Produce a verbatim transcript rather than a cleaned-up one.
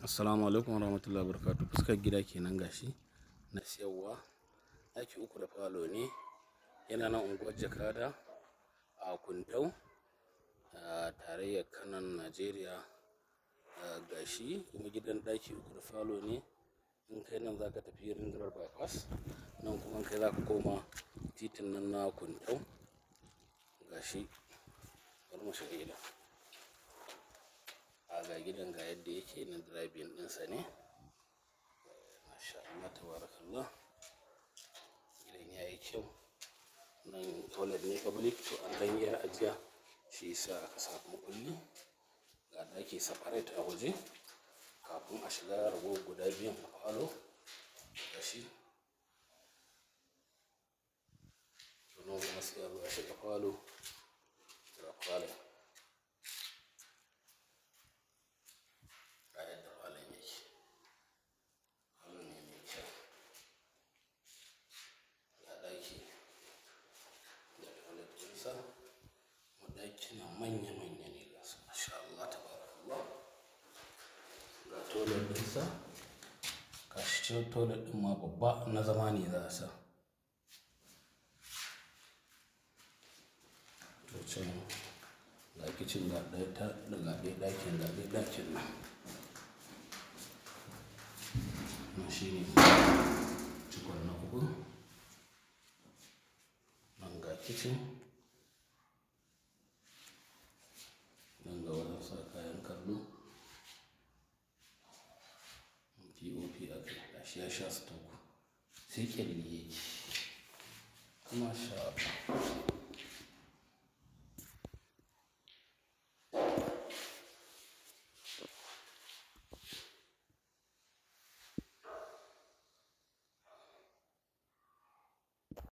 Assalamu alaikum warahmatullahi wabarakatuh. Fuskar gida kenan gashi na siyarwa. Ɗaki uku da falo ne. Yana nan unguwar Jakada a Kundau, a tarayyar Kanan, Najeriya. Gashi kuma gidan ɗaki uku da falo ne. In kai nan zaka tafi Ringar bypass, nan kuma kai zaka koma titin nan na Kundau. Gashi bari mu shiga gidan. A ga gidan ga yadda yake na driving ɗinsa ne. Masha Allah tabarakallah. Gidan yayi kyau. Nan toilet ne public to an dan yi ajiya shi yasa aka sa makulli. Ga ɗaki separate a waje kafin a shiga rago guda biyun a falo. Gashi to nan kuma sai a zo a shiga falo. Ga falon. Ɗakina manya-manya ne gasu, masha Allah tabarakallah. Ga toilet ɗinsa, gashi ce toilet ɗin ma babba na zama ne za a sa. To can ga kitchen ga ɗaya ta daga ɗaya ɗakin ga ɗaya ɗakin nan. Nan shi ne cikon na uku. Nan ga kitchen. Nan ga wajen sa kayan kallo. P O P aka gashi ya sha stock. Sai ƙyalli yake. Masha Allah.